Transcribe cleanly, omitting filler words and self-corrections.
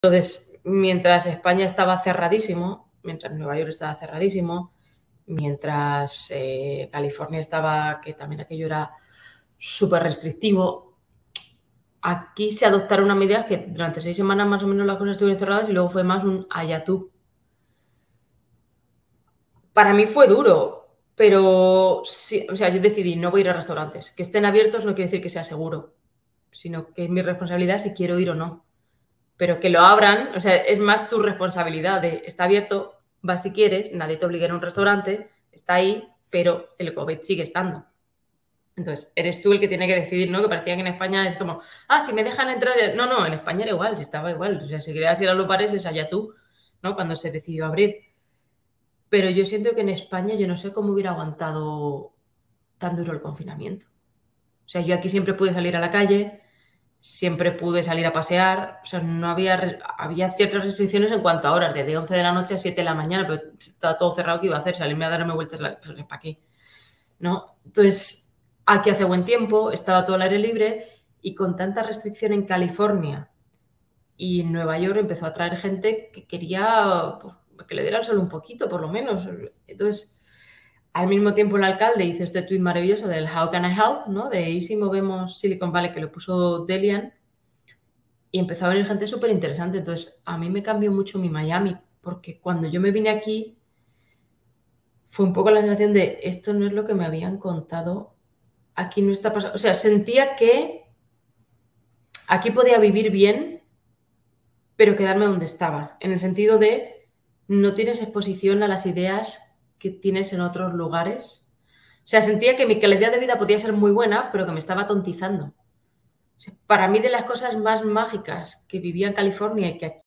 Entonces, mientras España estaba cerradísimo, mientras Nueva York estaba cerradísimo, mientras California estaba, que también aquello era súper restrictivo, aquí se adoptaron unas medidas que durante 6 semanas más o menos las cosas estuvieron cerradas y luego fue más un allá tú. Para mí fue duro, pero sí, o sea, yo decidí no voy a ir a restaurantes. Que estén abiertos no quiere decir que sea seguro, sino que es mi responsabilidad si quiero ir o no. Pero que lo abran, o sea, es más tu responsabilidad de está abierto, vas si quieres, nadie te obliga a ir a un restaurante, está ahí, pero el COVID sigue estando. Entonces, eres tú el que tiene que decidir, ¿no? Que parecía que en España es como, si me dejan entrar. No, no, en España era igual, si estaba igual. O sea, si querías ir a los bares, es allá tú, ¿no? Cuando se decidió abrir. Pero yo siento que en España yo no sé cómo hubiera aguantado tan duro el confinamiento. O sea, yo aquí siempre pude salir a la calle, siempre pude salir a pasear, o sea, no había ciertas restricciones en cuanto a horas, desde 11 de la noche a 7 de la mañana, pero estaba todo cerrado, ¿qué iba a hacer? Salirme a darme vueltas, pues, ¿para qué? ¿No? Entonces, aquí hace buen tiempo, estaba todo el aire libre y con tanta restricción en California y en Nueva York empezó a traer gente que quería pues, que le diera el sol un poquito, por lo menos. Entonces, al mismo tiempo el alcalde hizo este tuit maravilloso del How can I help, ¿no? De y si movemos Silicon Valley, que lo puso Delian, y empezó a venir gente súper interesante. Entonces, a mí me cambió mucho mi Miami, porque cuando yo me vine aquí, fue un poco la sensación de esto no es lo que me habían contado, aquí no está pasando. O sea, sentía que aquí podía vivir bien, pero quedarme donde estaba, en el sentido de no tienes exposición a las ideas que tienes en otros lugares. O sea, sentía que mi calidad de vida podía ser muy buena, pero que me estaba tontizando. O sea, para mí, de las cosas más mágicas que vivía en California y que aquí